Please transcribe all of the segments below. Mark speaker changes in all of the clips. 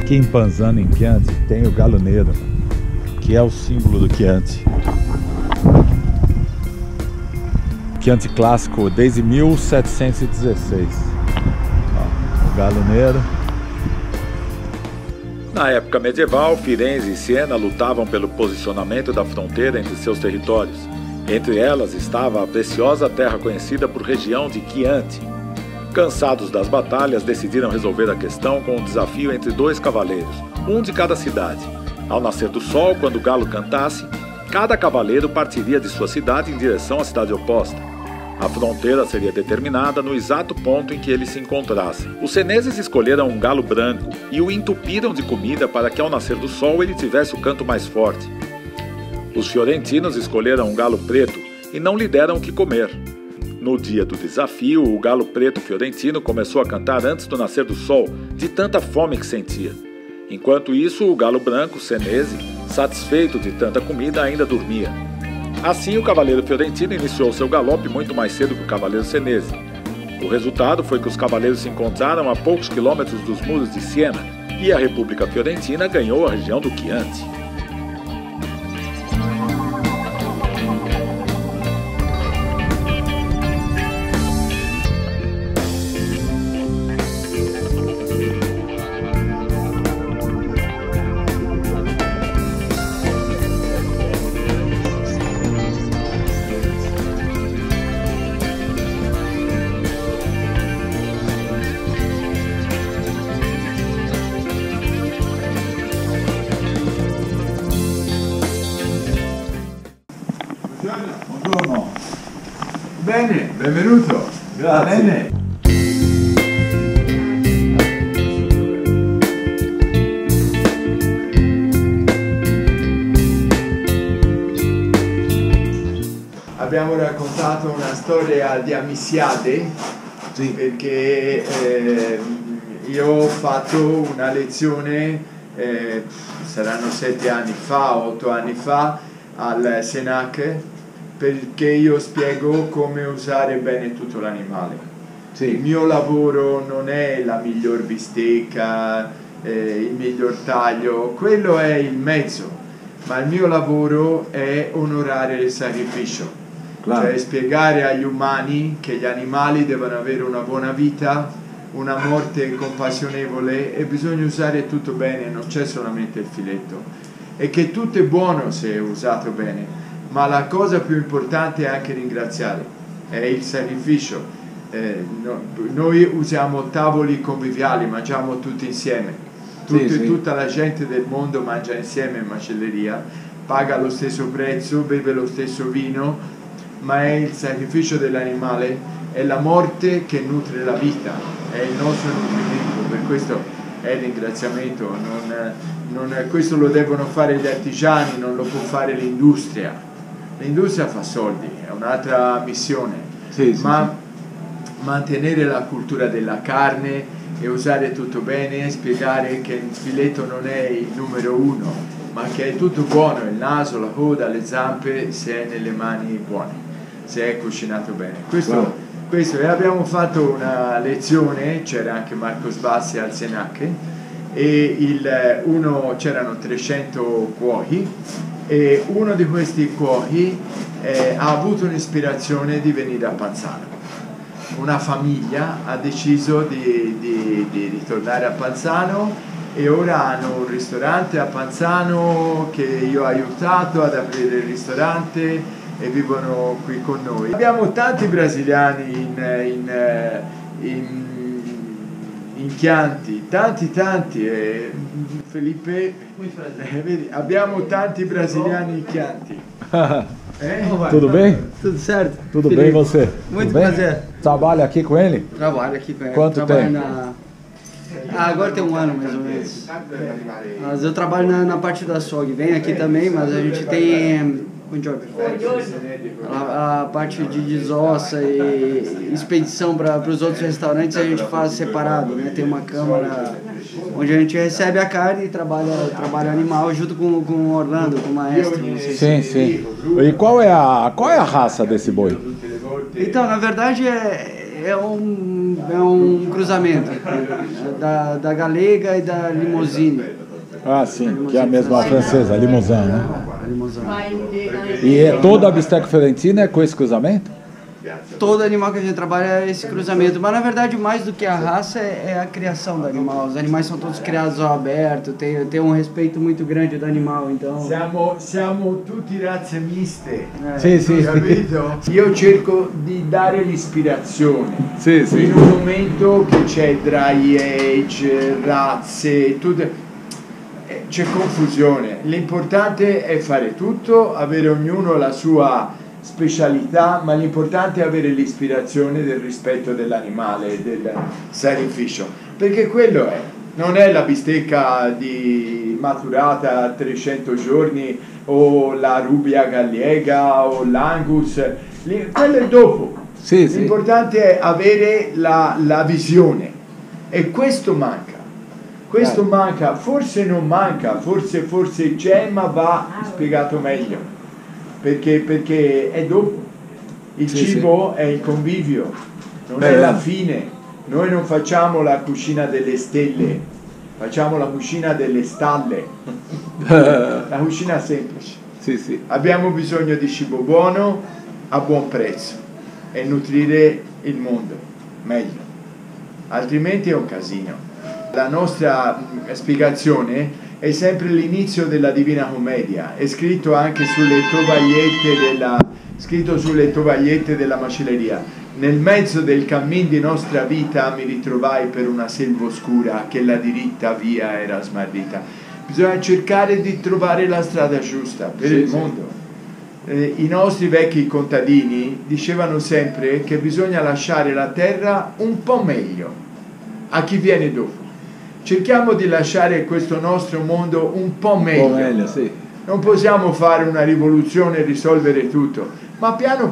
Speaker 1: Aqui em Panzano, em Chianti, tem o galo negro, que é o símbolo do Chianti. Chianti clássico desde 1716. Ó, o galo negro. Na época medieval, Firenze e Siena lutavam pelo posicionamento da fronteira entre seus territórios. Entre elas estava a preciosa terra conhecida por região de Chianti. Cansados das batalhas, decidiram resolver a questão com um desafio entre dois cavaleiros, um de cada cidade. Ao nascer do sol, quando o galo cantasse, cada cavaleiro partiria de sua cidade em direção à cidade oposta. A fronteira seria determinada no exato ponto em que eles se encontrassem. Os seneses escolheram um galo branco e o entupiram de comida para que ao nascer do sol ele tivesse o canto mais forte. Os fiorentinos escolheram um galo preto e não lhe deram o que comer. No dia do desafio, o galo preto fiorentino começou a cantar antes do nascer do sol, de tanta fome que sentia. Enquanto isso, o galo branco, senese, satisfeito de tanta comida, ainda dormia. Assim, o cavaleiro fiorentino iniciou seu galope muito mais cedo que o cavaleiro senese. O resultado foi que os cavaleiros se encontraram a poucos quilômetros dos muros de Siena e a República Fiorentina ganhou a região do Chianti.
Speaker 2: Buongiorno. Bene, benvenuto.
Speaker 1: Grazie.
Speaker 2: Bene. Abbiamo raccontato una storia di Amisiade, sì, perché io ho fatto una lezione, saranno 7 anni fa, 8 anni fa, al Senac, perché io spiego come usare bene tutto l'animale. Sì. Il mio lavoro non è la miglior bistecca, il miglior taglio, quello è il mezzo, ma il mio lavoro è onorare il sacrificio. Claro. Cioè spiegare agli umani che gli animali devono avere una buona vita, una morte compassionevole e bisogna usare tutto bene, non c'è solamente il filetto. E che tutto è buono se è usato bene, ma la cosa più importante è anche ringraziare, è il sacrificio. Noi usiamo tavoli conviviali, mangiamo tutti insieme, tutta la gente del mondo mangia insieme in macelleria, paga lo stesso prezzo, beve lo stesso vino, ma è il sacrificio dell'animale, è la morte che nutre la vita, è il nostro nutrimento, per questo è il ringraziamento, questo lo devono fare gli artigiani, non lo può fare l'industria. L'industria fa soldi, è un'altra missione, ma mantenere la cultura della carne e usare tutto bene, spiegare che il filetto non è il numero uno, ma che è tutto buono, il naso, la coda, le zampe, se è nelle mani buone, se è cucinato bene. Questo, e abbiamo fatto una lezione, c'era anche Marco Sbassi al Senac, e c'erano 300 cuochi, e uno di questi cuochi ha avuto un'ispirazione di venire a Panzano. Una famiglia ha deciso di ritornare a Panzano e ora hanno un ristorante a Panzano che io ho aiutato ad aprire il ristorante e vivono qui con noi. Abbiamo tanti brasiliani in Chianti, tanti, Felipe, vedi, abbiamo tanti brasiliani in Chianti.
Speaker 1: Tudo bem?
Speaker 3: Tudo certo.
Speaker 1: Tudo
Speaker 3: Felipe.
Speaker 1: bem você?
Speaker 3: Muito
Speaker 1: Tudo bem?
Speaker 3: prazer.
Speaker 1: Trabalha aqui com ele?
Speaker 3: Trabalho aqui com ele.
Speaker 1: Quanto tempo?
Speaker 3: Agora tem um ano mais ou menos. Mas eu trabalho na parte da açougue. Venho aqui também, mas a gente tem a parte de desossa e expedição para os outros restaurantes a gente faz separado, né? Tem uma câmara onde a gente recebe a carne e trabalha animal junto com o Orlando, com o maestro.
Speaker 1: Sim, sim. E qual é a raça desse boi?
Speaker 3: Então, na verdade, é um cruzamento da galega e da limousine.
Speaker 1: Ah, sim, que é a mesma francesa, limousin, né?
Speaker 3: Limousin.
Speaker 1: E toda a bisteca fiorentina é com esse cruzamento?
Speaker 3: Todo animal que a gente trabalha é esse cruzamento, mas na verdade mais do que a raça é a criação do animal. Os animais são todos criados ao aberto, tem um respeito muito grande do animal, então...
Speaker 2: Siamo tutti razze miste,
Speaker 1: Sì, sì.
Speaker 2: capito? Io cerco di dare l'ispirazione.
Speaker 1: Sì, sì.
Speaker 2: In un momento che c'è dry age, razze, c'è confusione. L'importante è fare tutto, avere ognuno la sua specialità, ma l'importante è avere l'ispirazione del rispetto dell'animale, del sacrificio, perché quello è, non è la bistecca maturata a 300 giorni o la rubia gallega o l'angus, quello è dopo.
Speaker 1: Sì, sì.
Speaker 2: L'importante è avere la visione, e questo manca. Questo manca, forse non manca, forse c'è, ma va spiegato meglio. Perché è dopo. Il cibo è il convivio, non è la fine. Noi non facciamo la cucina delle stelle, facciamo la cucina delle stalle. La cucina semplice.
Speaker 1: Sì, sì.
Speaker 2: Abbiamo bisogno di cibo buono a buon prezzo e nutrire il mondo meglio, altrimenti è un casino. La nostra spiegazione è sempre l'inizio della Divina Commedia, è scritto anche sulle tovagliette della macelleria. Nel mezzo del cammin di nostra vita mi ritrovai per una selva oscura che la diritta via era smarrita. Bisogna cercare di trovare la strada giusta per il mondo. I nostri vecchi contadini dicevano sempre che bisogna lasciare la terra un po' meglio a chi viene dopo. Cerchiamo di lasciare questo nostro mondo un po' meglio.
Speaker 1: Sì.
Speaker 2: Non possiamo fare una rivoluzione e risolvere tutto, ma piano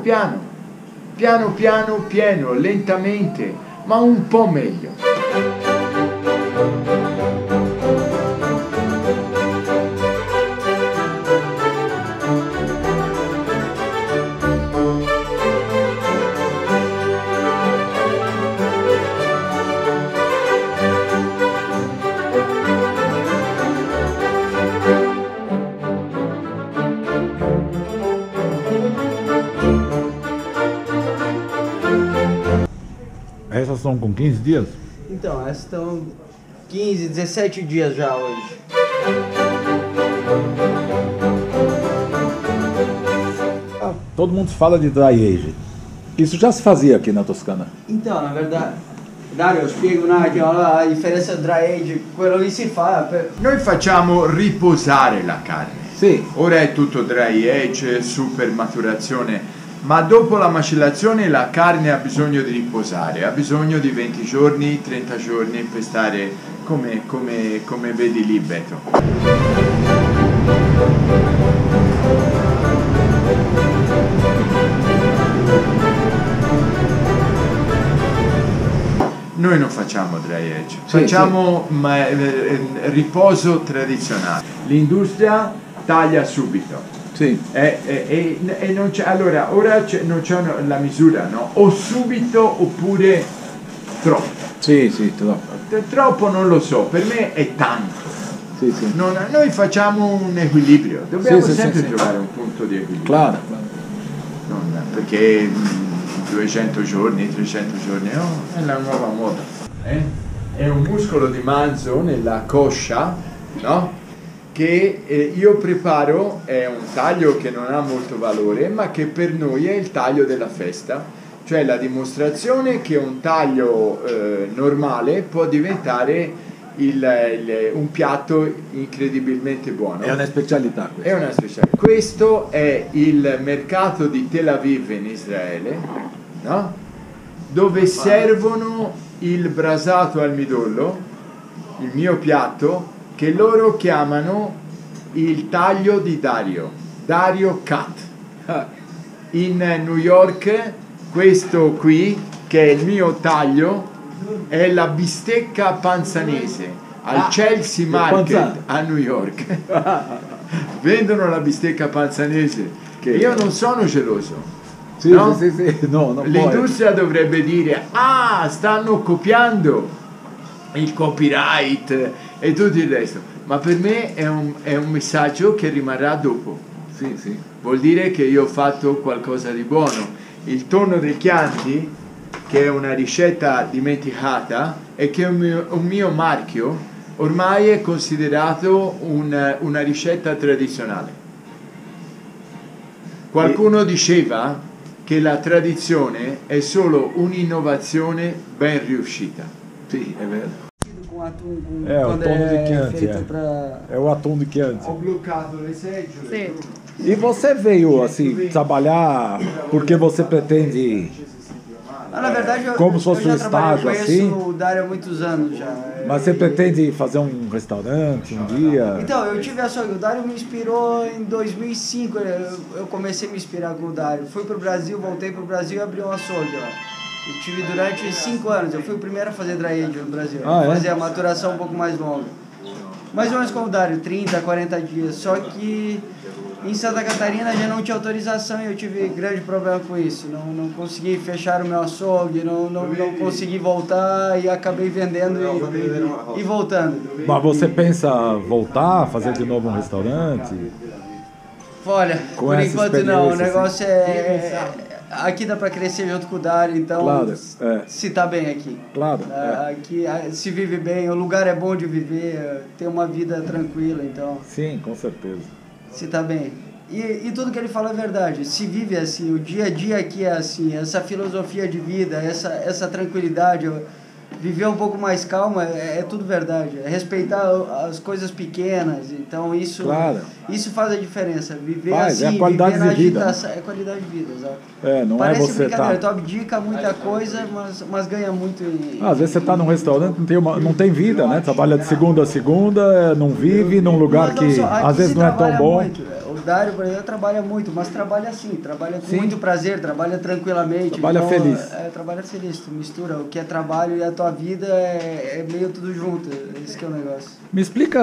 Speaker 2: piano, lentamente, ma un po' meglio.
Speaker 1: Essas estão com 15 dias?
Speaker 3: Então, essas estão 15, 17 dias já hoje.
Speaker 1: Todo mundo fala de dry age. Isso já se fazia aqui na Toscana?
Speaker 3: Então, na verdade, Dario, spiego un attimo la differenza dry age, quello lì si fa
Speaker 2: Noi facciamo riposare la carne.
Speaker 1: Sì.
Speaker 2: Ora è tutto dry age, super maturazione, ma dopo la macellazione la carne ha bisogno di riposare, ha bisogno di 20 giorni, 30 giorni per stare come vedi lì, Beto. Noi non facciamo dry age, facciamo riposo tradizionale. L'industria taglia subito.
Speaker 1: Sì.
Speaker 2: E non c'è, allora, ora non c'è la misura, no? O subito oppure troppo.
Speaker 1: Sì, troppo.
Speaker 2: Troppo non lo so, per me è tanto.
Speaker 1: Sì.
Speaker 2: Noi facciamo un equilibrio, dobbiamo sempre trovare un punto di equilibrio.
Speaker 1: Claro.
Speaker 2: Perché 200 giorni, 300 giorni, è la nuova moda. È un muscolo di manzo nella coscia, no? Che io preparo, è un taglio che non ha molto valore, ma che per noi è il taglio della festa, cioè la dimostrazione che un taglio normale può diventare un piatto incredibilmente buono.
Speaker 1: È una specialità questa.
Speaker 2: È una specialità. Questo è il mercato di Tel Aviv in Israele, no? Dove servono il brasato al midollo, il mio piatto, che loro chiamano il taglio di Dario Cut. In New York questo qui, che è il mio taglio, è la bistecca panzanese al Chelsea Market a New York. Vendono la bistecca panzanese. Io non sono geloso,
Speaker 1: Sì,
Speaker 2: no?
Speaker 1: sì, sì, no, non
Speaker 2: L'industria dovrebbe dire, ah, stanno copiando il copyright e tutto il resto, ma per me è un messaggio che rimarrà dopo.
Speaker 1: Sì, sì.
Speaker 2: Vuol dire che io ho fatto qualcosa di buono. Il tonno dei Chianti, che è una ricetta dimenticata e che è un mio marchio, ormai è considerato una ricetta tradizionale. Qualcuno diceva che la tradizione è solo un'innovazione ben riuscita.
Speaker 1: Sì, è vero.
Speaker 3: Com atum, com,
Speaker 1: É, o
Speaker 3: quando
Speaker 1: tonno di
Speaker 3: é
Speaker 1: Chianti,
Speaker 3: feito
Speaker 1: é.
Speaker 3: pra...
Speaker 1: É o atum de Chianti.
Speaker 2: Ho bloccato le seggiole.
Speaker 3: Sì.
Speaker 1: E você veio assim trabalhar porque você pretende,
Speaker 3: Mas, na verdade,
Speaker 1: como se fosse
Speaker 3: eu
Speaker 1: um
Speaker 3: já trabalhei,
Speaker 1: estágio
Speaker 3: eu conheço
Speaker 1: assim?
Speaker 3: o Dário há muitos anos já.
Speaker 1: Mas você pretende fazer um restaurante um dia?
Speaker 3: Então, eu tive açougue. O Dário me inspirou em 2005. Eu comecei a me inspirar com o Dário. Fui pro Brasil, voltei pro Brasil e abri um açougue lá. Eu tive durante 5 anos. Eu fui o primeiro a fazer dry age no Brasil.
Speaker 1: Ah, é?
Speaker 3: Fazer a maturação um pouco mais longa. Mais ou menos como o Dário, 30, 40 dias. Só que em Santa Catarina já não tinha autorização e eu tive grande problema com isso. Não consegui fechar o meu açougue, não consegui voltar e acabei vendendo e voltando.
Speaker 1: Mas você pensa voltar, fazer de novo um restaurante?
Speaker 3: Olha,
Speaker 1: Com
Speaker 3: por
Speaker 1: essa
Speaker 3: enquanto não, o
Speaker 1: experiência,
Speaker 3: negócio aqui dá para crescer junto com o Dário, então
Speaker 1: Claro, é.
Speaker 3: se tá bem aqui.
Speaker 1: Claro. É.
Speaker 3: Aqui se vive bem, o lugar é bom de viver, tem uma vida tranquila, então
Speaker 1: Sim, com certeza.
Speaker 3: se tá bem. E tudo que ele fala é verdade, se vive assim, o dia a dia aqui é assim, essa filosofia de vida, essa tranquilidade, viver um pouco mais calma é tudo verdade, é respeitar as coisas pequenas, então isso,
Speaker 1: Claro.
Speaker 3: isso faz a diferença, viver
Speaker 1: Faz,
Speaker 3: assim,
Speaker 1: é a qualidade
Speaker 3: viver na
Speaker 1: de vida.
Speaker 3: agitação, é qualidade de vida, exato.
Speaker 1: É, não
Speaker 3: Parece
Speaker 1: é você
Speaker 3: brincadeira,
Speaker 1: tá...
Speaker 3: tu abdica muita coisa, mas ganha muito.
Speaker 1: Às vezes você está num restaurante, não tem vida, né? Trabalha de segunda a segunda, não vive num lugar
Speaker 3: Mas não
Speaker 1: que
Speaker 3: só, aqui
Speaker 1: às vezes
Speaker 3: se
Speaker 1: não é tão
Speaker 3: trabalha
Speaker 1: bom.
Speaker 3: muito. O Dário, por exemplo, trabalha muito, mas trabalha assim, trabalha com
Speaker 1: Sim.
Speaker 3: muito prazer, trabalha tranquilamente.
Speaker 1: Trabalha feliz.
Speaker 3: Trabalha feliz, tu mistura o que é trabalho e a tua vida é meio tudo junto, esse que é o negócio.
Speaker 1: Me explica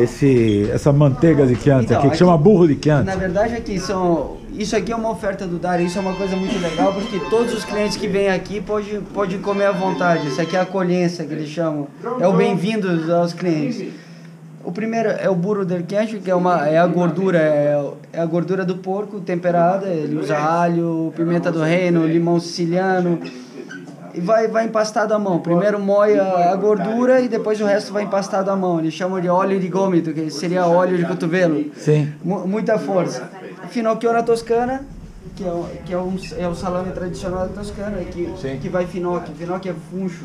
Speaker 1: essa manteiga de Chianti
Speaker 3: Então,
Speaker 1: aqui, que chama burro de Chianti.
Speaker 3: Na verdade, isso aqui é uma oferta do Dário, isso é uma coisa muito legal, porque todos os clientes que vêm aqui podem comer à vontade. Isso aqui é a acolhência que eles chamam, é o bem-vindos aos clientes. O primeiro é o burro del Chianti, que é a gordura do porco temperada. Ele usa alho, pimenta do reino, limão siciliano e vai empastado à mão. Primeiro moe a gordura e depois o resto vai empastado à mão. Eles chamam de óleo de gomito, que seria óleo de cotovelo.
Speaker 1: Sim.
Speaker 3: Muita força. Finocchiona toscana, que é o salame tradicional da Toscana, que vai finocchio. Finocchio é funcho.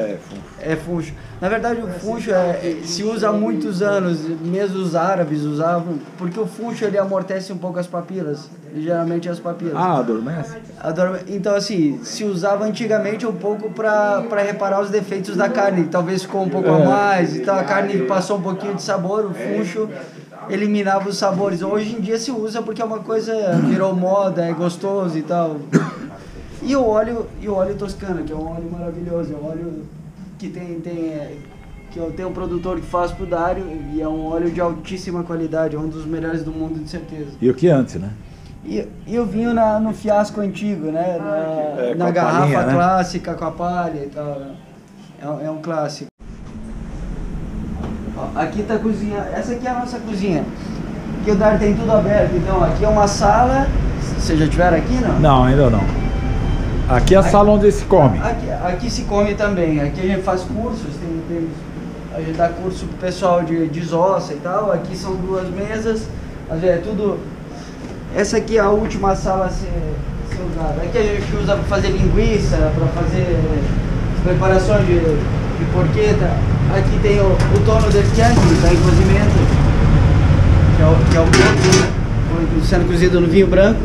Speaker 3: É funcho. Na verdade, o funcho se usa há muitos anos, mesmo os árabes usavam, porque o funcho ele amortece um pouco as papilas, geralmente as papilas.
Speaker 1: Ah, adormece?
Speaker 3: Então, assim, se usava antigamente um pouco para reparar os defeitos da carne, talvez ficou um pouco a mais, então a carne passou um pouquinho de sabor, o funcho eliminava os sabores. Hoje em dia se usa porque é uma coisa, virou moda, é gostoso e tal. E o óleo toscano, que é um óleo maravilhoso, é um óleo que que eu tenho um produtor que faz pro Dário e é um óleo de altíssima qualidade, é um dos melhores do mundo, de certeza.
Speaker 1: E o Chianti, né?
Speaker 3: E eu vinho no fiasco antigo, né? Na
Speaker 1: a
Speaker 3: garrafa
Speaker 1: palhinha, né?
Speaker 3: clássica, com a palha e tal. Né? É um clássico. Ó, aqui tá a cozinha, essa aqui é a nossa cozinha. Aqui o Dário tem tudo aberto, então aqui é uma sala. Vocês já estiveram aqui, não?
Speaker 1: Não, ainda não. Aqui é a sala onde se come.
Speaker 3: Aqui se come também. Aqui a gente faz cursos, a gente dá curso pro pessoal de desossa e tal. Aqui são 2 mesas. É tudo. Essa aqui é a última sala a ser usada. Aqui a gente usa para fazer linguiça, para fazer preparações de porqueta. Aqui tem o tonno del Chianti, que está em cozimento, que é o porco, sendo cozido no vinho branco.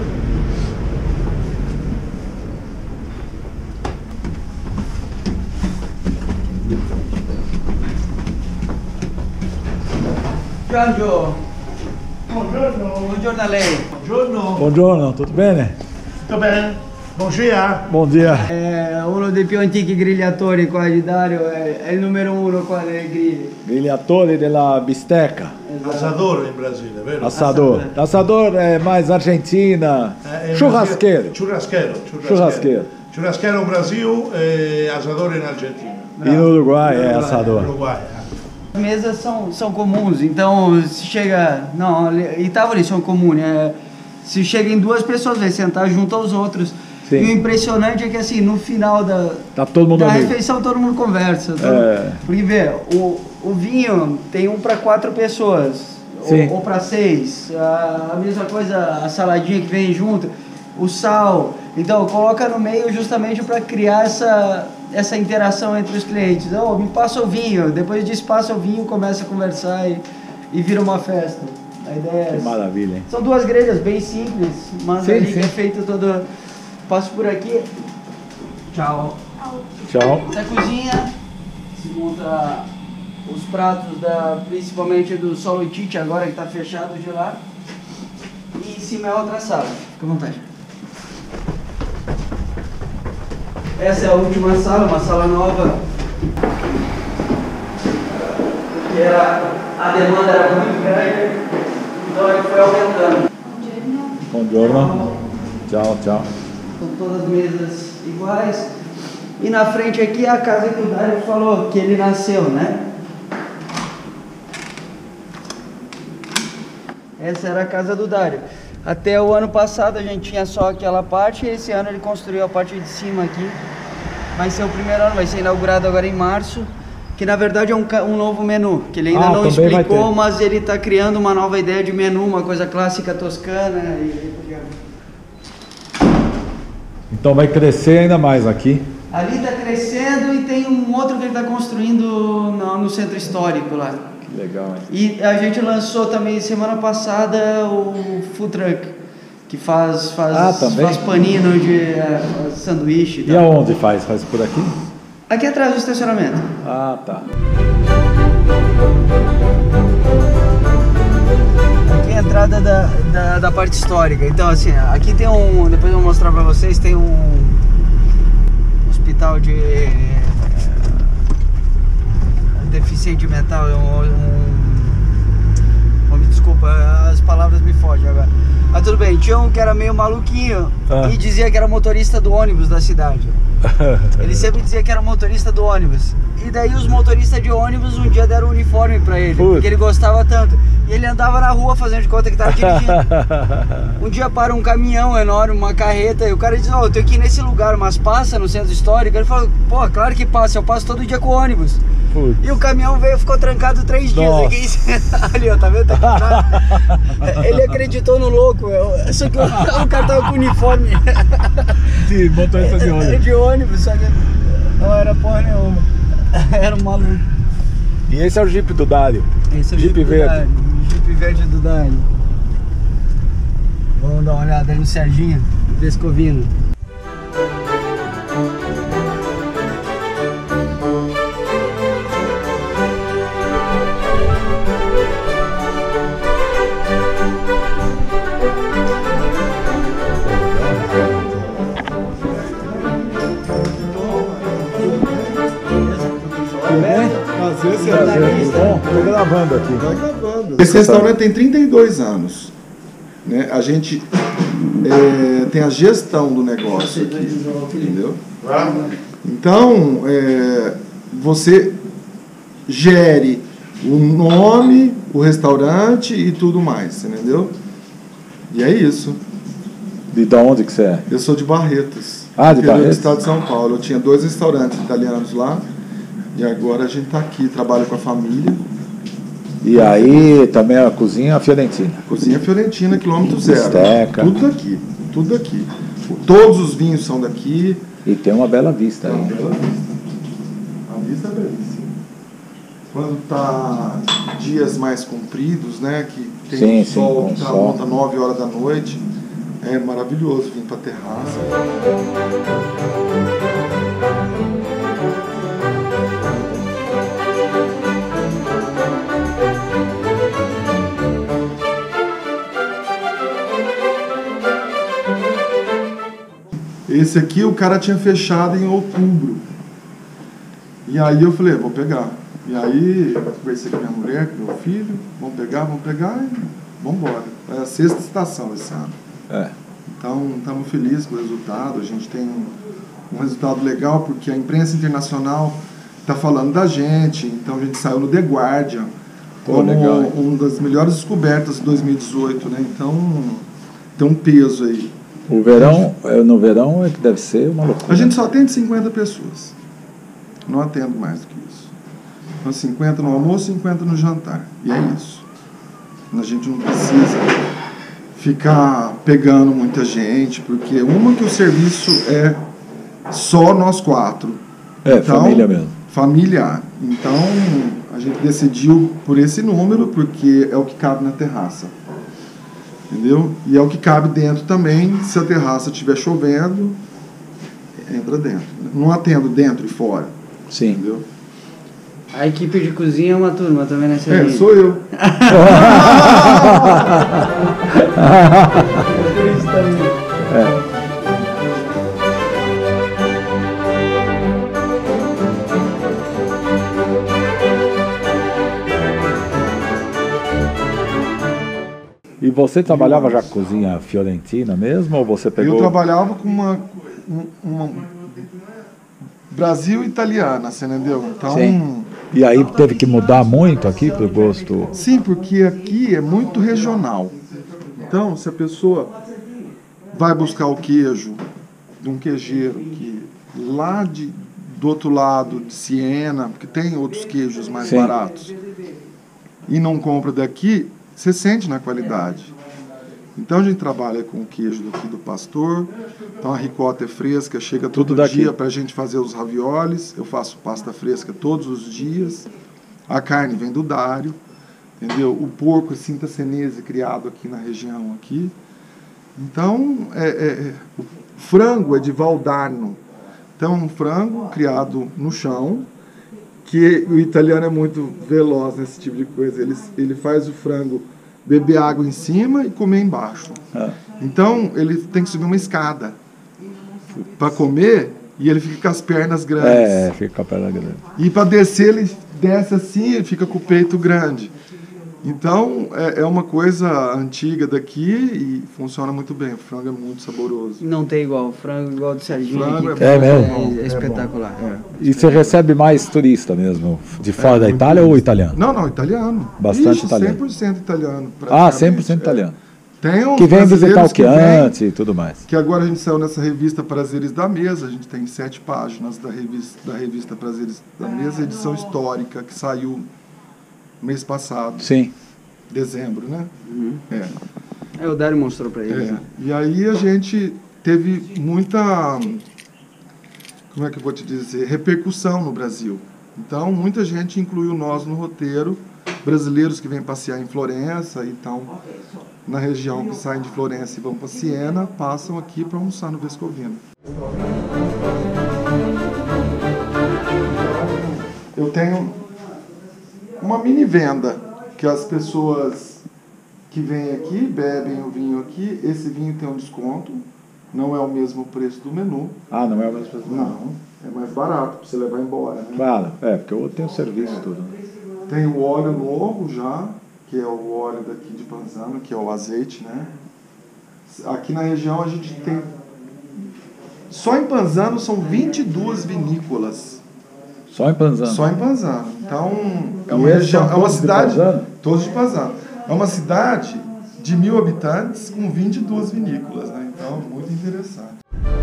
Speaker 3: Giorgio, buongiorno a lei.
Speaker 4: Buongiorno,
Speaker 1: Buongiorno, tutto bene?
Speaker 4: tutto bene? Buongiorno.
Speaker 1: Bom dia.
Speaker 3: È uno dei più antichi grigliatori qua di Dario, è il numero 1 qua dei grilli.
Speaker 1: Grigliatori della bistecca.
Speaker 3: Esatto.
Speaker 4: Assador em Brasília, vero?
Speaker 1: Assador. Assador é mais Argentina. Churrasqueiro.
Speaker 4: Churrasqueiro. Churrasqueiro no Brasil, assador na Argentina.
Speaker 1: E no Uruguai é assador.
Speaker 4: Uruguai.
Speaker 3: As mesas são comuns, então se chega... Não, Itaúna são comuns, né? Se chega em 2 pessoas, vai sentar junto aos outros.
Speaker 1: Sim.
Speaker 3: E o impressionante é que assim, no final
Speaker 1: tá todo mundo
Speaker 3: da
Speaker 1: amigo.
Speaker 3: refeição todo mundo conversa. Porque vê, o vinho tem 1 para 4 pessoas, ou para 6. A mesma coisa, a saladinha que vem junto, o sal. Então coloca no meio justamente para criar essa interação entre os clientes. Oh, me passa o vinho, depois disso passa o vinho, começa a conversar e vira uma festa. A ideia é essa.
Speaker 1: Que maravilha, hein?
Speaker 3: São 2 grelhas bem simples, mas ali que é feito todo... Passo por aqui. Tchau.
Speaker 1: Tchau.
Speaker 3: Na cozinha se monta os pratos principalmente do Solo Tite, agora que está fechado de lá. E em cima é outra sala. Fica à vontade. Essa é a última sala, uma sala nova. Porque a demanda era muito grande, então ele foi aumentando.
Speaker 1: Buongiorno. Tchau, tchau.
Speaker 3: São todas mesas iguais. E na frente aqui é a casa que o Dário falou que ele nasceu, né? Essa era a casa do Dário. Até o ano passado a gente tinha só aquela parte, e esse ano ele construiu a parte de cima aqui. Vai ser o primeiro ano, vai ser inaugurado agora em março. Que na verdade é um novo menu, que ele ainda não explicou, mas ele está criando uma nova ideia de menu, uma coisa clássica toscana e...
Speaker 1: Então vai crescer ainda mais aqui.
Speaker 3: Ali está crescendo e tem um outro que ele está construindo no centro histórico lá.
Speaker 1: Que legal, hein?
Speaker 3: E a gente lançou também semana passada o food truck, que faz panino de sanduíche.
Speaker 1: E aonde faz? Faz por aqui?
Speaker 3: Aqui atrás do estacionamento.
Speaker 1: Ah, tá.
Speaker 3: Aqui é a entrada da parte histórica. Então, assim, aqui tem depois eu vou mostrar pra vocês, tem um hospital de deficiente mental, me desculpa, as palavras me fogem agora. Mas tudo bem, tinha um que era meio maluquinho e dizia que era motorista do ônibus da cidade. Ele sempre dizia que era motorista do ônibus. E daí os motoristas de ônibus um dia deram um uniforme pra ele, porque ele gostava tanto. E ele andava na rua fazendo de conta que tava dirigindo. Um dia para um caminhão enorme, uma carreta, e o cara diz, eu tenho que ir nesse lugar, mas passa no centro histórico? Ele falou, pô, claro que passa, eu passo todo dia com o ônibus. E o caminhão ficou trancado 3 dias aqui. Ali, ó, tá vendo? Ele acreditou no louco, só que o cara tava com uniforme.
Speaker 1: De motorista de ônibus.
Speaker 3: De ônibus, só que não era porra nenhuma. Era um maluco.
Speaker 1: E esse é o Jeep do Dário.
Speaker 3: Esse é o
Speaker 1: Jeep verde.
Speaker 3: Dário, o Jeep verde do Dário. Vamos dar uma olhada aí no Serginho, no Vescovino.
Speaker 1: Estou gravando aqui.
Speaker 5: Tá gravando. Esse restaurante tem 32 anos. Né? A gente tem a gestão do negócio aqui, entendeu? Então, você gere o nome, o restaurante e tudo mais, entendeu? E é isso.
Speaker 1: De onde que você é?
Speaker 5: Eu sou de Barretos.
Speaker 1: Ah, de Barretos?
Speaker 5: Do estado de São Paulo. Eu tinha 2 restaurantes italianos lá. E agora a gente está aqui, trabalha com a família.
Speaker 1: E aí também a cozinha fiorentina.
Speaker 5: Cozinha fiorentina, quilômetro zero.
Speaker 1: Bisteca.
Speaker 5: Tudo daqui, tudo daqui. Todos os vinhos são daqui.
Speaker 1: E tem uma bela vista aí.
Speaker 5: Uma bela vista. A vista é belíssima. Quando tá dias mais compridos, né? Que tem um sol que volta 9 horas da noite. É maravilhoso vir para a terraça. Esse aqui o cara tinha fechado em outubro. E aí eu falei, vou pegar. E aí, conversei com minha mulher, com meu filho, vamos pegar e vamos embora. É a 6ª estação esse ano. Então, estamos felizes com o resultado. A gente tem um resultado legal, porque a imprensa internacional está falando da gente. Então, a gente saiu no The Guardian como uma das melhores descobertas de 2018, né? Então, tem um peso aí.
Speaker 1: O verão, no verão é que deve ser uma loucura.
Speaker 5: A gente só atende 50 pessoas. Não atendo mais do que isso. Então, 50 no almoço, 50 no jantar. E é isso. A gente não precisa ficar pegando muita gente, porque que o serviço é só nós 4.
Speaker 1: Então, família mesmo.
Speaker 5: Familiar. Então, a gente decidiu por esse número, porque é o que cabe na terraça. Entendeu? E é o que cabe dentro também. Se a terraça estiver chovendo, entra dentro. Não atendo dentro e fora.
Speaker 1: Sim.
Speaker 5: Entendeu?
Speaker 3: A equipe de cozinha é uma turma também, né?
Speaker 5: Sou eu.
Speaker 1: E você trabalhava já com cozinha fiorentina mesmo, ou você pegou...
Speaker 5: Eu trabalhava com uma Brasil italiana, você entendeu? Então...
Speaker 1: Sim. E aí teve que mudar muito aqui pro gosto?
Speaker 5: Sim, porque aqui é muito regional. Então, se a pessoa vai buscar o queijo de um queijeiro que lá do outro lado de Siena, porque tem outros queijos mais baratos, e não compra daqui, você sente na qualidade. Então a gente trabalha com o queijo aqui do pastor, então a ricota é fresca, chega todo dia para a gente fazer os raviolis, eu faço pasta fresca todos os dias, a carne vem do Dário, entendeu? O porco é Cinta Senese, criado aqui na região aqui. Então, o frango é de Valdarno, então um frango criado no chão, que o italiano é muito veloz nesse tipo de coisa, ele faz o frango beber água em cima e comer embaixo. Então, ele tem que subir uma escada para comer e ele fica com as pernas grandes.
Speaker 1: Fica com a perna grande.
Speaker 5: E para descer, ele desce assim, ele fica com o peito grande. Então, é uma coisa antiga daqui e funciona muito bem. O frango é muito saboroso.
Speaker 3: Não tem igual, frango igual do Serginho.
Speaker 5: Frango
Speaker 3: aqui,
Speaker 1: mesmo?
Speaker 3: É espetacular.
Speaker 1: E você recebe mais turista mesmo? De fora da Itália ou italiano?
Speaker 5: Não, italiano.
Speaker 1: Bastante italiano.
Speaker 5: 100% italiano.
Speaker 1: 100% italiano.
Speaker 5: Tem uns
Speaker 1: que vem visitar o
Speaker 5: Chianti
Speaker 1: e tudo mais.
Speaker 5: Que agora a gente saiu nessa revista Prazeres da Mesa. A gente tem 7 páginas da revista Prazeres da Mesa, edição histórica, que saiu mês passado.
Speaker 1: Sim.
Speaker 5: Dezembro, né?
Speaker 3: O Dário mostrou para ele.
Speaker 5: E aí a gente teve muita, como é que eu vou te dizer, repercussão no Brasil. Então, muita gente incluiu nós no roteiro, brasileiros que vêm passear em Florença, então, na região que saem de Florença e vão para Siena, passam aqui para almoçar no Vescovino. Eu tenho uma mini venda, que as pessoas que vêm aqui, bebem o vinho aqui, esse vinho tem um desconto, não é o mesmo preço do menu.
Speaker 1: Não é o mesmo preço do menu?
Speaker 5: Não, é mais barato para você levar embora, né?
Speaker 1: Claro, porque eu tenho serviço tudo.
Speaker 5: Tem o óleo novo já, que é o óleo daqui de Panzano, que é o azeite, né? Aqui na região a gente tem, só em Panzano são 22 vinícolas.
Speaker 1: Só em Panzano?
Speaker 5: Só em Panzano. Então, é uma região, é uma cidade... Todos de Panzano. É uma cidade de 1.000 habitantes com 22 vinícolas, né? Então, muito interessante.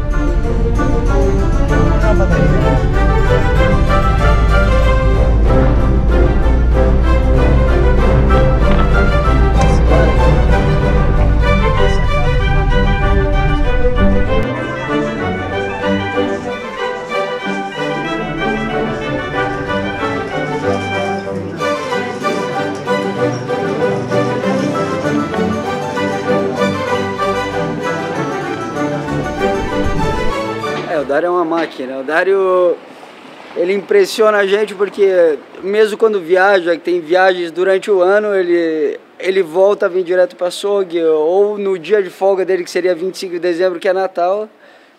Speaker 3: O Dário é uma máquina. O Dário, ele impressiona a gente porque mesmo quando viaja, que tem viagens durante o ano, ele volta a vir direto para açougue, ou no dia de folga dele, que seria 25 de dezembro, que é Natal,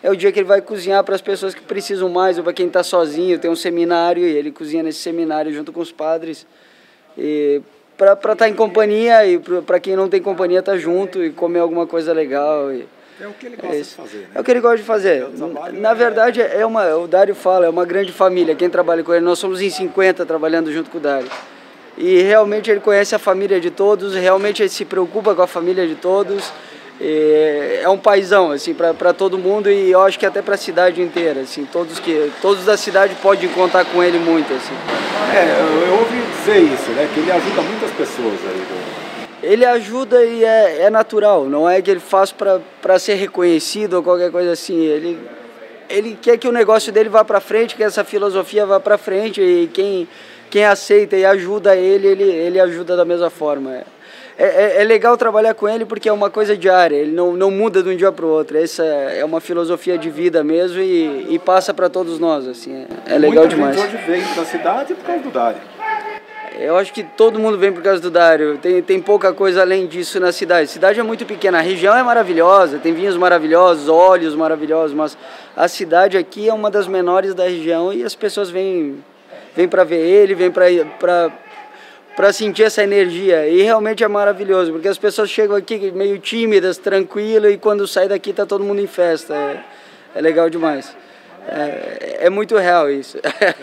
Speaker 3: é o dia que ele vai cozinhar para as pessoas que precisam mais, ou para quem está sozinho, tem um seminário, e ele cozinha nesse seminário junto com os padres. E para estar em companhia, e para quem não tem companhia, estar junto e comer alguma coisa legal.
Speaker 1: É o que ele gosta de fazer, né?
Speaker 3: É o que ele gosta de fazer. Na verdade, o Dário fala, é uma grande família. Quem trabalha com ele, nós somos em 50 trabalhando junto com o Dário. E realmente ele conhece a família de todos, realmente ele se preocupa com a família de todos. É um paizão assim, para todo mundo, e eu acho que até para a cidade inteira. Assim, todos da cidade podem contar com ele muito. Assim.
Speaker 1: Eu ouvi dizer isso, né? Que ele ajuda muitas pessoas aí.
Speaker 3: Ele ajuda e é natural, não é que ele faz para ser reconhecido ou qualquer coisa assim. Ele quer que o negócio dele vá para frente, que essa filosofia vá para frente, e quem aceita e ajuda ele ajuda da mesma forma. É legal trabalhar com ele porque é uma coisa diária, ele não muda de um dia para o outro. Essa é uma filosofia de vida mesmo e passa para todos nós. Assim, é legal demais.
Speaker 1: Muita gente hoje vem da cidade por causa do Dário.
Speaker 3: Eu acho que todo mundo vem por causa do Dário, tem pouca coisa além disso na cidade. A cidade é muito pequena, a região é maravilhosa, tem vinhos maravilhosos, óleos maravilhosos, mas a cidade aqui é uma das menores da região e as pessoas vêm para ver ele, vêm para sentir essa energia. E realmente é maravilhoso, porque as pessoas chegam aqui meio tímidas, tranquilas, e quando sai daqui tá todo mundo em festa. É legal demais. É muito real isso.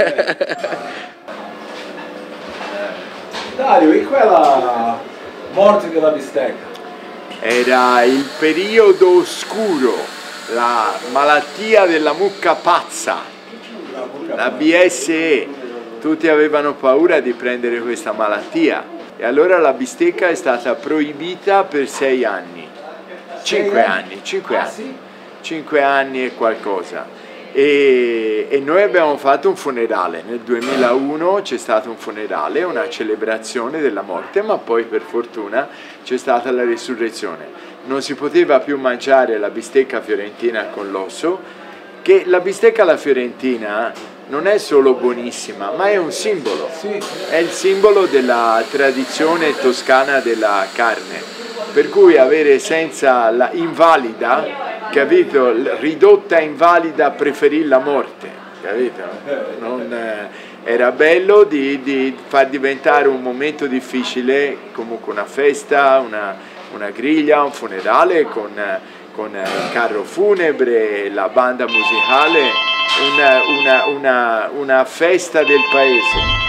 Speaker 1: Dario, e quella morte della bistecca?
Speaker 2: Era il periodo oscuro, la malattia della mucca pazza, la BSE. Tutti avevano paura di prendere questa malattia e allora la bistecca è stata proibita per 6 anni. 5 anni. 5 anni e qualcosa. E noi abbiamo fatto un funerale, nel 2001 c'è stato un funerale, una celebrazione della morte, ma poi per fortuna c'è stata la risurrezione. Non si poteva più mangiare la bistecca fiorentina con l'osso, che la bistecca alla fiorentina non è solo buonissima, ma è un simbolo, è il simbolo della tradizione toscana della carne, per cui avere senza la invalida, capito? Ridotta invalida preferì la morte, capito? Era bello di far diventare un momento difficile, comunque una festa, una griglia, un funerale con il carro funebre, la banda musicale, una festa del paese.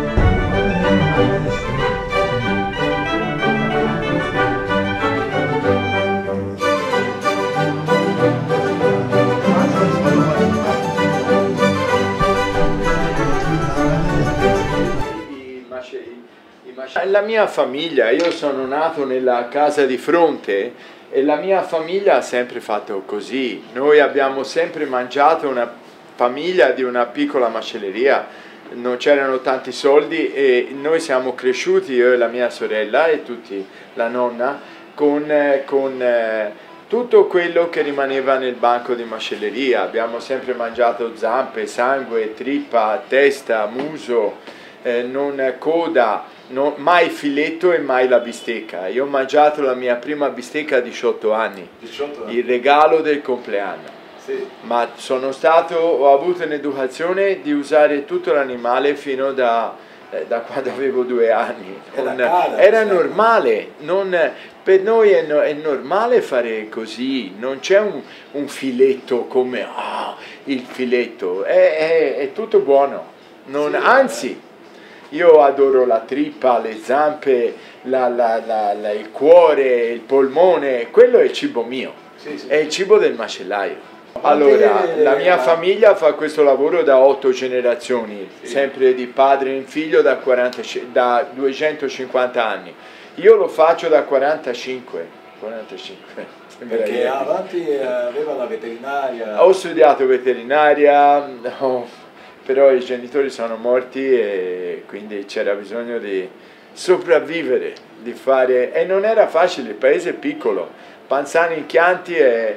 Speaker 2: La mia famiglia, io sono nato nella casa di fronte e la mia famiglia ha sempre fatto così. Noi abbiamo sempre mangiato, una famiglia di una piccola macelleria, non c'erano tanti soldi e noi siamo cresciuti, io e la mia sorella e tutti, la nonna, con tutto quello che rimaneva nel banco di macelleria. Abbiamo sempre mangiato zampe, sangue, trippa, testa, muso, non coda, mai filetto e mai la bistecca. Io ho mangiato la mia prima bistecca a 18 anni, il regalo del compleanno. Sì. Ma ho avuto un'educazione di usare tutto l'animale fino da quando avevo 2 anni. Era normale, per noi è normale fare così, non c'è un filetto come il filetto, è tutto buono, anzi. Io adoro la trippa, le zampe, il cuore, il polmone, quello è il cibo mio, è il cibo del macellaio. Allora, la mia famiglia fa questo lavoro da 8 generazioni, sempre di padre in figlio da 250 anni. Io lo faccio da 45.
Speaker 1: Perché avanti aveva la veterinaria?
Speaker 2: Ho studiato veterinaria, però i genitori sono morti e quindi c'era bisogno di sopravvivere, di fare, e non era facile, il paese è piccolo, Panzano in Chianti è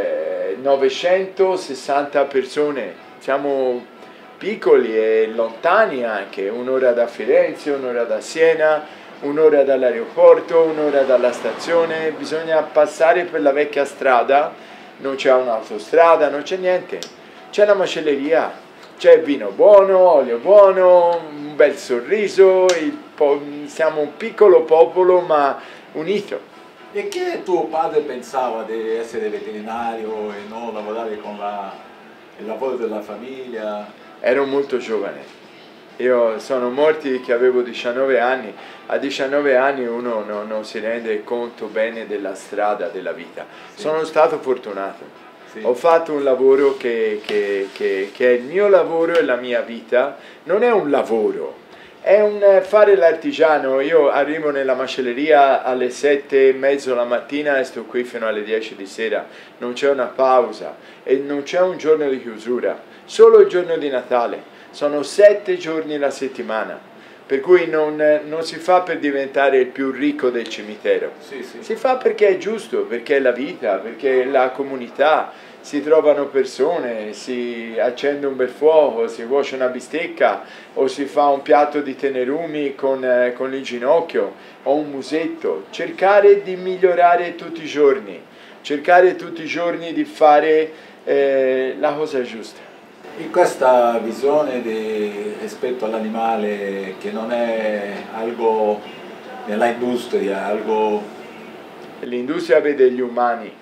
Speaker 2: 960 persone, siamo piccoli e lontani anche, un'ora da Firenze, un'ora da Siena, un'ora dall'aeroporto, un'ora dalla stazione, bisogna passare per la vecchia strada non c'è un'autostrada, non c'è niente, c'è una macelleria, c'è vino buono, olio buono, un bel sorriso, siamo un piccolo popolo ma unito.
Speaker 1: E che tuo padre pensava di essere veterinario e non lavorare con il lavoro della famiglia?
Speaker 2: Ero molto giovane. Io sono morti che avevo 19 anni, a 19 anni uno non si rende conto bene della strada della vita. Sì. Sono stato fortunato, sì. Ho fatto un lavoro che è il mio lavoro e la mia vita, non è un lavoro, è un fare l'artigiano. Io arrivo nella macelleria alle 7:30 la mattina e sto qui fino alle 10 di sera, non c'è una pausa e non c'è un giorno di chiusura, solo il giorno di Natale. Sono 7 giorni la settimana, per cui non si fa per diventare il più ricco del cimitero, sì, sì. Si fa perché è giusto, perché è la vita, perché è la comunità, si trovano persone, si accende un bel fuoco, si cuoce una bistecca o si fa un piatto di tenerumi con il ginocchio o un musetto. Cercare di migliorare tutti i giorni, cercare tutti i giorni di fare la cosa giusta.
Speaker 1: In questa visione rispetto all'animale, che non è algo nella industria, algo...
Speaker 2: L'industria vede gli umani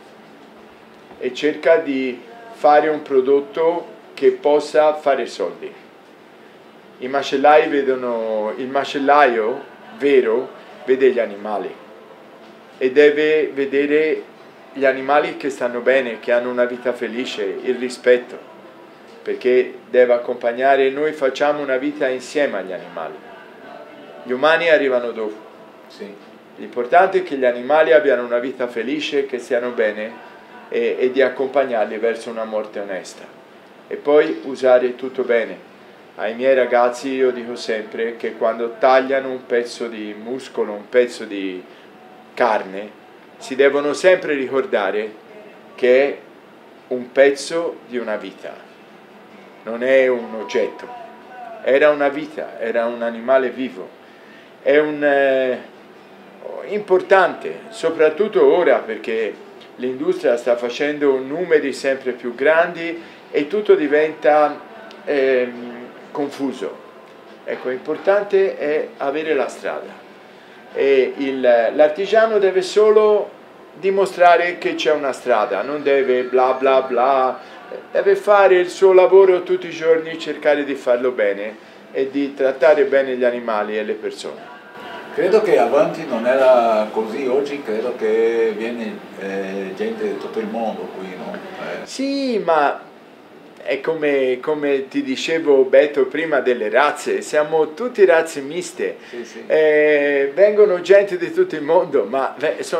Speaker 2: e cerca di fare un prodotto che possa fare soldi. I macellai vedono, il macellaio vero vede gli animali e deve vedere gli animali che stanno bene, che hanno una vita felice, il rispetto. Perché deve accompagnare, noi facciamo una vita insieme agli animali, gli umani arrivano dopo. Sì. L'importante è che gli animali abbiano una vita felice, che stiano bene e di accompagnarli verso una morte onesta e poi usare tutto bene. Ai miei ragazzi io dico sempre che quando tagliano un pezzo di muscolo, un pezzo di carne, si devono sempre ricordare che è un pezzo di una vita. Non è un oggetto, era una vita, era un animale vivo. È importante, soprattutto ora, perché l'industria sta facendo numeri sempre più grandi e tutto diventa confuso. Ecco, importante è avere la strada. E l'artigiano deve solo dimostrare che c'è una strada, non deve bla bla bla. Deve fare il suo lavoro tutti i giorni, cercare di farlo bene e di trattare bene gli animali e le persone.
Speaker 1: Credo che avanti non era così, oggi credo che viene gente di tutto il mondo qui, no?
Speaker 2: Sì, ma è come ti dicevo Beto prima delle razze, siamo tutti razze miste, sì, sì. Vengono gente di tutto il mondo, ma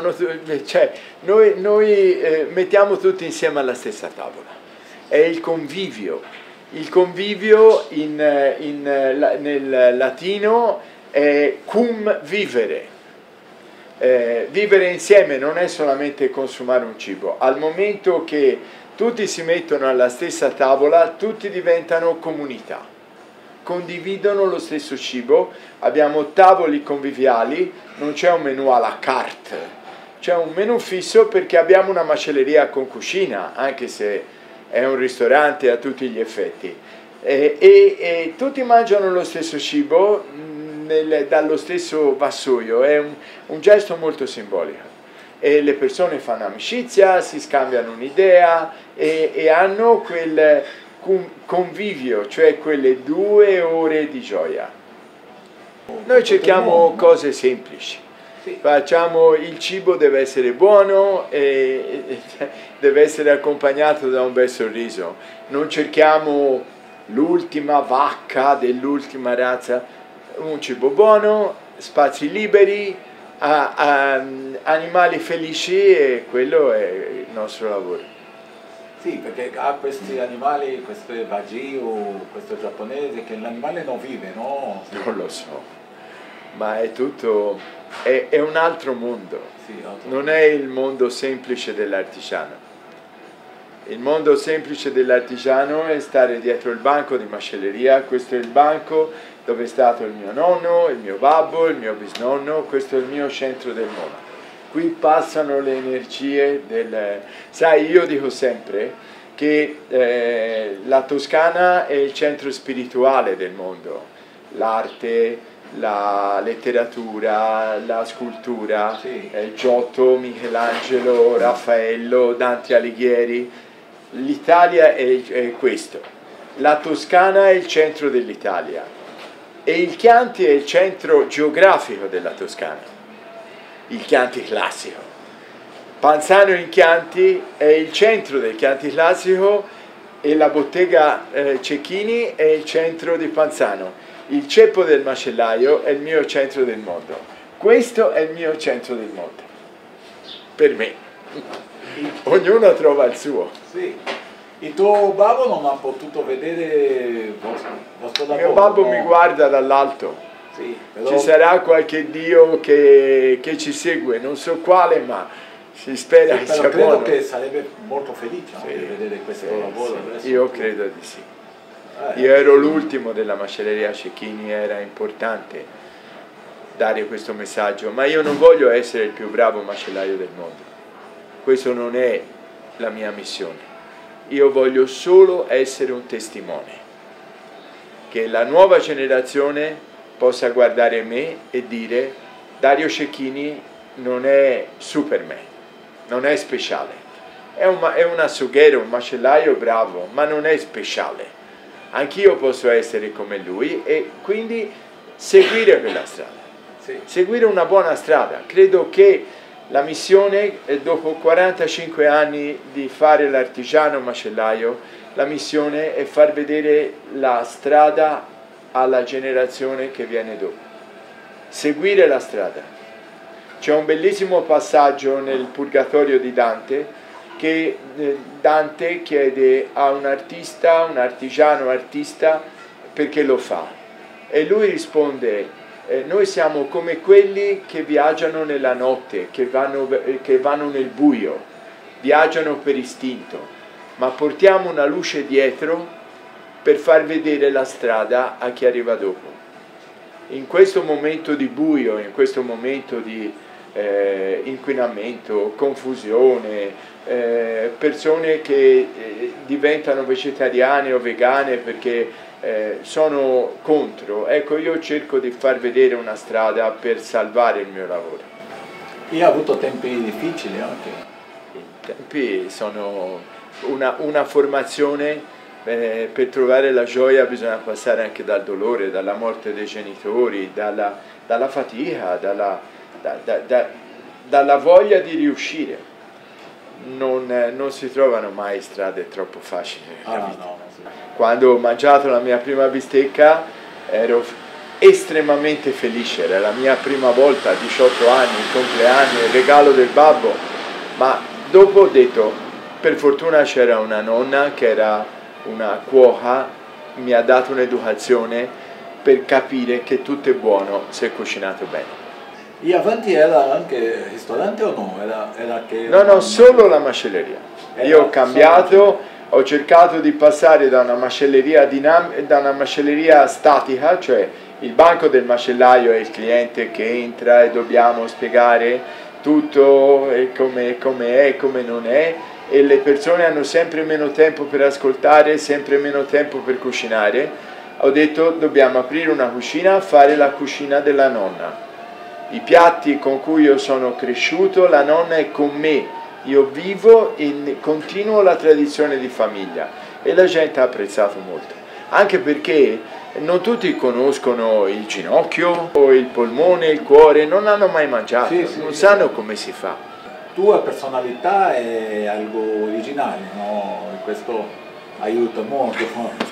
Speaker 2: noi mettiamo tutti insieme alla stessa tavola. È il convivio nel latino è cum vivere, vivere insieme non è solamente consumare un cibo. Al momento che tutti si mettono alla stessa tavola, tutti diventano comunità, condividono lo stesso cibo, abbiamo tavoli conviviali, non c'è un menù à la carte, c'è un menù fisso perché abbiamo una macelleria con cucina, anche se è un ristorante a tutti gli effetti, e tutti mangiano lo stesso cibo dallo stesso vassoio, è un gesto molto simbolico e le persone fanno amicizia, si scambiano un'idea e hanno quel convivio, cioè quelle 2 ore di gioia. Noi cerchiamo cose semplici. Facciamo, il cibo deve essere buono e deve essere accompagnato da un bel sorriso. Non cerchiamo l'ultima vacca dell'ultima razza, un cibo buono, spazi liberi, animali felici e quello è il nostro lavoro.
Speaker 1: Sì, perché ha questi animali, questo Wagyu, questo giapponese, che l'animale non vive, no?
Speaker 2: Non lo so, ma è tutto... È un altro mondo, sì, non è il mondo semplice dell'artigiano. Il mondo semplice dell'artigiano è stare dietro il banco di macelleria, questo è il banco dove è stato il mio nonno, il mio babbo, il mio bisnonno, questo è il mio centro del mondo. qui passano le energie del... Sai, io dico sempre che la Toscana è il centro spirituale del mondo, l'arte, la letteratura, la scultura, sì. Giotto, Michelangelo, Raffaello, Dante Alighieri. L'Italia è questo, la Toscana è il centro dell'Italia e il Chianti è il centro geografico della Toscana, il Chianti classico. Panzano in Chianti è il centro del Chianti classico e la bottega Cecchini è il centro di Panzano. Il ceppo del macellaio è il mio centro del mondo. Questo è il mio centro del mondo. Per me. Ognuno trova il suo.
Speaker 6: Sì. Il tuo babbo non ha potuto vedere il vostro lavoro?
Speaker 2: Mio babbo mi guarda dall'alto.
Speaker 6: Sì, però...
Speaker 2: Ci sarà qualche Dio che ci segue, non so quale, ma si spera che sia
Speaker 6: credo
Speaker 2: buono.
Speaker 6: Che sarebbe molto felice
Speaker 2: sì,
Speaker 6: di vedere questo lavoro.
Speaker 2: Sì. Io credo di sì. Io ero l'ultimo della macelleria Cecchini, era importante dare questo messaggio, ma io non voglio essere il più bravo macellaio del mondo. Questo non è la mia missione. Io voglio solo essere un testimone, che la nuova generazione possa guardare me e dire Dario Cecchini non è Superman, non è speciale. È un assughiero, un macellaio bravo, ma non è speciale. Anch'io posso essere come lui e quindi seguire quella strada, sì. Seguire una buona strada. Credo che la missione, dopo 45 anni di fare l'artigiano macellaio, la missione è far vedere la strada alla generazione che viene dopo. Seguire la strada. C'è un bellissimo passaggio nel Purgatorio di Dante, che Dante chiede a un artista, un artigiano artista, perché lo fa. E lui risponde, noi siamo come quelli che viaggiano nella notte, che vanno nel buio, viaggiano per istinto, ma portiamo una luce dietro per far vedere la strada a chi arriva dopo. In questo momento di buio, in questo momento di inquinamento, confusione, persone che diventano vegetariane o vegane perché sono contro, ecco, io cerco di far vedere una strada per salvare il mio lavoro.
Speaker 6: E ha avuto tempi difficili anche?
Speaker 2: I tempi sono una formazione, per trovare la gioia bisogna passare anche dal dolore, dalla morte dei genitori, dalla fatica, dalla voglia di riuscire. Non si trovano mai strade troppo facili nella vita.
Speaker 6: No.
Speaker 2: Quando ho mangiato la mia prima bistecca ero estremamente felice, era la mia prima volta, 18 anni, il compleanno, il regalo del babbo, ma dopo ho detto, per fortuna c'era una nonna che era una cuoca, mi ha dato un'educazione per capire che tutto è buono se è cucinato bene.
Speaker 6: E avanti era anche ristorante o no? Era che
Speaker 2: no, solo la macelleria. Io ho cambiato, ho cercato di passare da una macelleria da una macelleria statica, cioè il banco del macellaio è il cliente che entra e dobbiamo spiegare tutto come è, come non è, e le persone hanno sempre meno tempo per ascoltare, sempre meno tempo per cucinare. Ho detto dobbiamo aprire una cucina, fare la cucina della nonna. I piatti con cui io sono cresciuto, la nonna è con me, io vivo e continuo la tradizione di famiglia e la gente ha apprezzato molto, anche perché non tutti conoscono il ginocchio o il polmone, il cuore, non hanno mai mangiato, non sanno come si fa.
Speaker 6: Tua personalità è algo originale, no? Questo aiuta molto.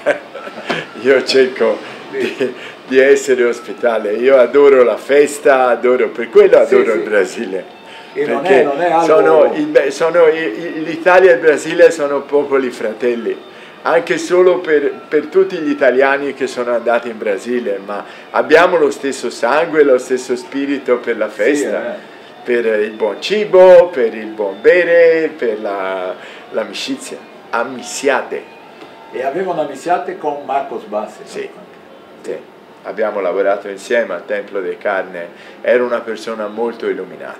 Speaker 2: Io cerco di essere ospitale, io adoro la festa, per quello adoro il Brasile.
Speaker 6: E non è algo...
Speaker 2: l'Italia e il Brasile sono popoli fratelli, anche solo per tutti gli italiani che sono andati in Brasile, ma abbiamo lo stesso sangue, lo stesso spirito per la festa, per il buon cibo, per il buon bere, per l'amicizia, amiciate.
Speaker 6: E avevano amiciate con Marcos Bassi?
Speaker 2: Sì. Abbiamo lavorato insieme al Templo dei Carne, era una persona molto illuminata.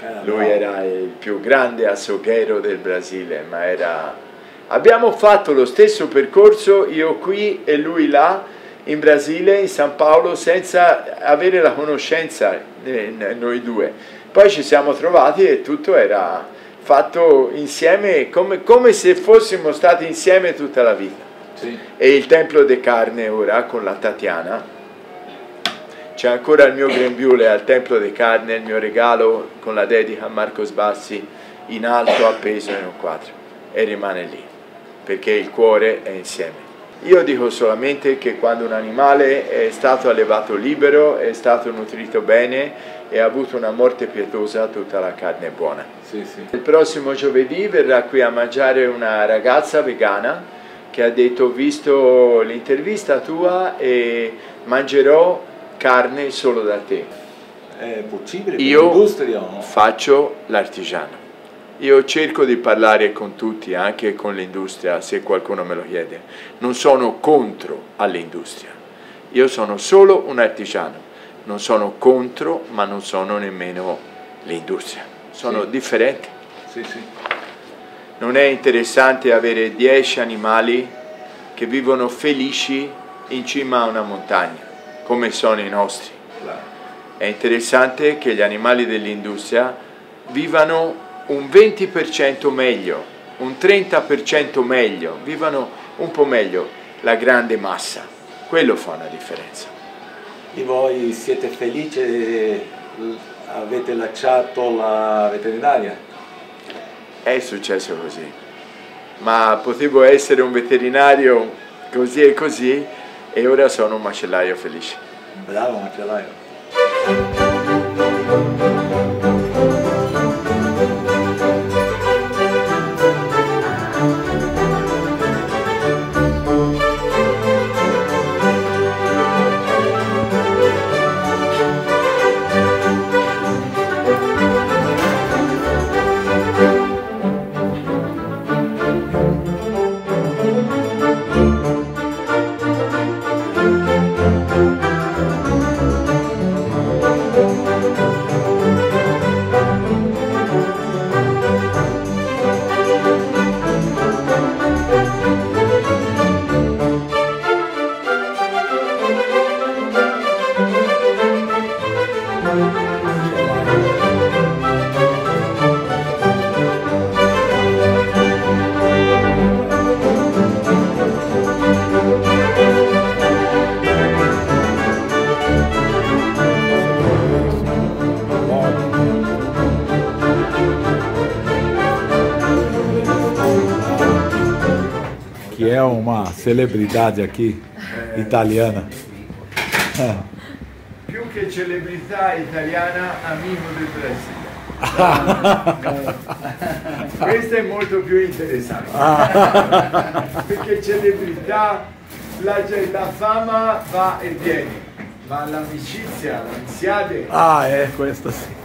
Speaker 2: Lui era il più grande açougueiro del Brasile, ma abbiamo fatto lo stesso percorso, io qui e lui là, in Brasile, in San Paolo, senza avere la conoscenza noi due. Poi ci siamo trovati e tutto era fatto insieme, come se fossimo stati insieme tutta la vita. Sì. E il Templo de Carne ora, con la Tatiana, c'è ancora il mio grembiule al Templo de Carne, il mio regalo con la dedica a Marco Sbassi, in alto appeso in un quadro, e rimane lì, perché il cuore è insieme. Io dico solamente che quando un animale è stato allevato libero, è stato nutrito bene e ha avuto una morte pietosa, tutta la carne è buona. Sì, sì. Il prossimo giovedì verrà qui a mangiare una ragazza vegana che ha detto: ho visto l'intervista tua e mangerò carne solo da te.
Speaker 6: È possibile?
Speaker 2: Io faccio l'artigiano. Io cerco di parlare con tutti, anche con l'industria, se qualcuno me lo chiede. Non sono contro all'industria, io sono solo un artigiano. Non sono contro, ma non sono nemmeno l'industria. Sono differenti.
Speaker 6: Sì, sì.
Speaker 2: Non è interessante avere 10 animali che vivono felici in cima a una montagna, come sono i nostri. È interessante che gli animali dell'industria vivano un 20% meglio, un 30% meglio, vivano un po' meglio la grande massa. Quello fa una differenza.
Speaker 6: E voi siete felici? Avete lasciato la veterinaria?
Speaker 2: È successo così, ma potevo essere un veterinario così e così e ora sono un macellaio felice.
Speaker 6: Bravo macellaio.
Speaker 1: Que é uma celebridade aqui, italiana.
Speaker 2: Più che celebrità italiana, amico del Brasile. Questo è molto più interessante. Perché celebrità, la fama va e viene, ma l'amicizia, l'amiciade...
Speaker 1: Ah, questo sì.